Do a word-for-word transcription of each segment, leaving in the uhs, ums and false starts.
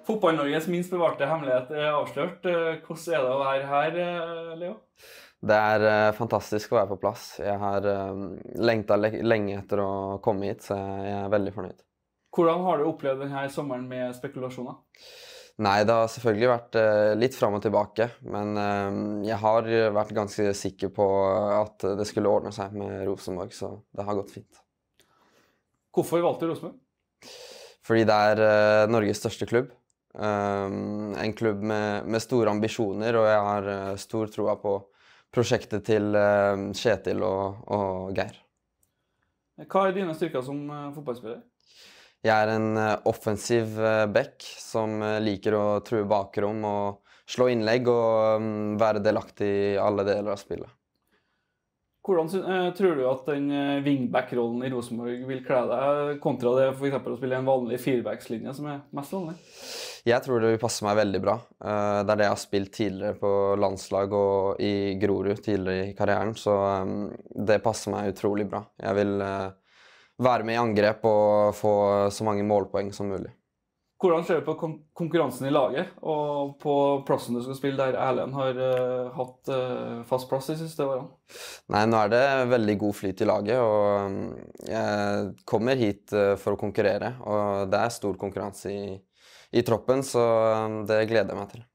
Fotball-Norges minst bevarte hemmelighet er avslørt. Hvordan er det å være her, Leo? Det er uh, fantastisk å være på plass. Jeg har uh, lengtet le lenge etter å komme hit, så jeg er veldig fornøyd. Hvordan har du opplevd denne sommeren med spekulasjoner? Nei, det har selvfølgelig vært uh, litt fram og tilbake, men uh, jeg har vært ganske sikker på at det skulle ordne seg med Rosenborg, så det har gått fint. Hvorfor valgte du Rosenborg? Fordi det er uh, Norges største klubb. Um, en klubb med, med store ambisjoner, og jeg har uh, stor troa på prosjektet til uh, Kjetil og, og Geir. Hva er dine styrker som uh, fotballspiller? Jeg er en uh, offensiv uh, back som uh, liker å true bakrom og slå innlegg og um, være delaktig i alle deler av spillet. Hvordan uh, tror du at den uh, wingback-rollen i Rosenborg vil kle deg, kontra det for eksempel å spille en vanlig firebackslinje som er mest vanlig? Jeg tror det vil passe meg veldig bra. Uh, det er det jeg har spilt tidligere på landslag og i Grorud tidligere i karrieren, så um, det passer meg utrolig bra. Jeg vil uh, være med i angrep og få så mange målpoeng som mulig. Hvordan ser du på kon konkurransen i laget, og på plassen du skal spille der Erlend har uh, hatt uh, fast plass de siste årene? Nei, nå er det veldig god flyt i laget, og um, jeg kommer hit uh, for å konkurrere, og det er stor konkurranse i, i troppen, så um, det gleder jeg meg til.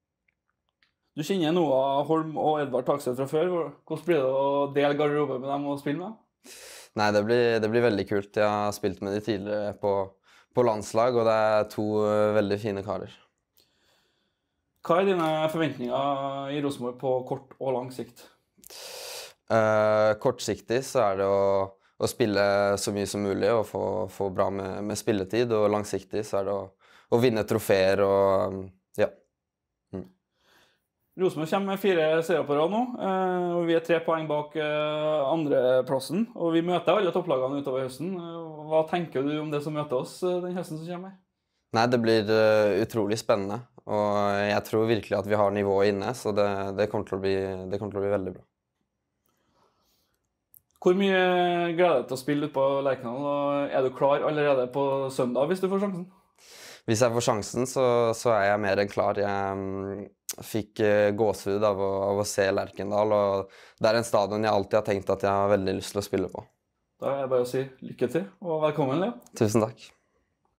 Du kjenner Noah Holm og Edvard Takseth fra før. Hvordan blir det å dele garderobe med dem og spille med? Nei, det blir, det blir veldig kult. Jeg har spilt med de tidligere på på landslag, og det er to uh, veldig fine karer. Hva er dine forventninger i Rosenborg på kort og lang sikt? Uh, kortsiktig så er det å, å spille så mye som mulig og få, få bra med, med spilletid, og langsiktig så er det å, å vinne trofeer og um, ja. Mm. Rosenborg kommer med fire serier på rad nå, uh, og vi er tre poeng bak uh, andreplassen, og vi møter alle topplagene utover høsten. Hva tenker du om det som møter oss den høsten som kommer? Nei, det blir uh, utrolig spennende, og jeg tror virkelig at vi har nivået inne, så det, det, kommer til å bli, det kommer til å bli veldig bra. Hvor mye gleder du deg til å spille ut på Lerkendal, og er du klar allerede på søndag hvis du får sjansen? Hvis jeg får sjansen, så, så er jeg mer enn klar. Jeg um, fikk uh, gåsehud av, av å se Lerkendal, og det er en stadion jeg alltid har tenkt at jeg har veldig lyst til å spille på. Da er det bare å si lykke til, og velkommen, Leo. Tusen takk.